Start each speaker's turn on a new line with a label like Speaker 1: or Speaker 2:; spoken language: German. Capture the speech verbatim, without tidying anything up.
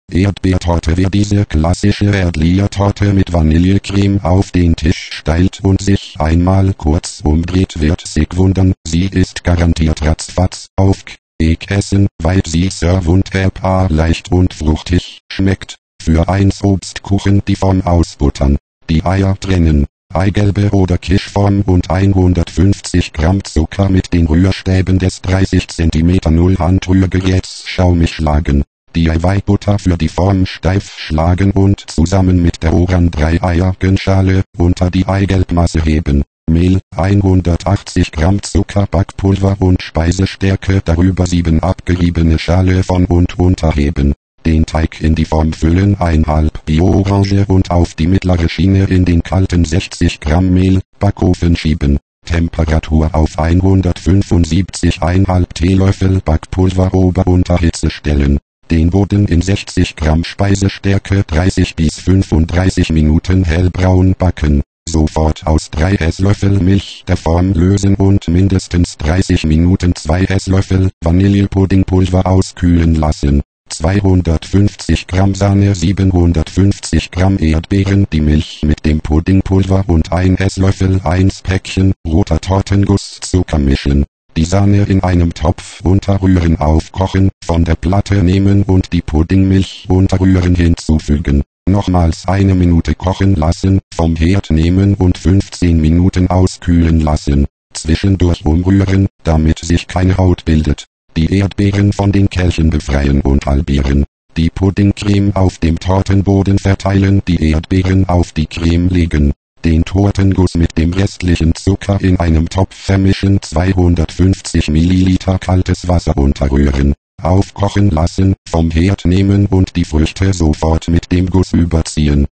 Speaker 1: Erdbeertorte. Wer diese klassische Erdbeertorte mit Vanillecreme auf den Tisch stellt und sich einmal kurz umdreht, wird sich wundern, sie ist garantiert ratzfatz aufgegessen, weil sie sehr wunderbar leicht und fruchtig schmeckt. Für eins Obstkuchen die Form ausbuttern, die Eier trennen, Eigelbe oder Kirschform und hundertfünfzig Gramm Zucker mit den Rührstäben des dreißig Zentimeter Null-Handrührgeräts schaumig schlagen. Die Eiweißbutter für die Form steif schlagen und zusammen mit der oberen drei Eiergenschale unter die Eigelbmasse heben. Mehl, hundertachtzig Gramm Zucker, Backpulver und Speisestärke, darüber sieben abgeriebene Schale von und unterheben. Den Teig in die Form füllen, ein halb Bio-Orange und auf die mittlere Schiene in den kalten sechzig Gramm Mehl, Backofen schieben. Temperatur auf hundertfünfundsiebzig, ein halb Teelöffel Backpulver Ober-Unterhitze stellen. Den Boden in sechzig Gramm Speisestärke dreißig bis fünfunddreißig Minuten hellbraun backen. Sofort aus drei Esslöffel Milch der Form lösen und mindestens dreißig Minuten zwei Esslöffel Vanillepuddingpulver auskühlen lassen. zweihundertfünfzig Gramm Sahne, siebenhundertfünfzig Gramm Erdbeeren, die Milch mit dem Puddingpulver und ein Esslöffel eins Päckchen roter Tortengusszucker mischen. Die Sahne in einem Topf unterrühren, aufkochen, von der Platte nehmen und die Puddingmilch unterrühren hinzufügen. Nochmals eine Minute kochen lassen, vom Herd nehmen und fünfzehn Minuten auskühlen lassen. Zwischendurch umrühren, damit sich keine Haut bildet. Die Erdbeeren von den Kelchen befreien und halbieren. Die Puddingcreme auf dem Tortenboden verteilen, die Erdbeeren auf die Creme legen. Den Tortenguss mit dem restlichen Zucker in einem Topf vermischen, zweihundertfünfzig Milliliter kaltes Wasser unterrühren. Aufkochen lassen, vom Herd nehmen und die Früchte sofort mit dem Guss überziehen.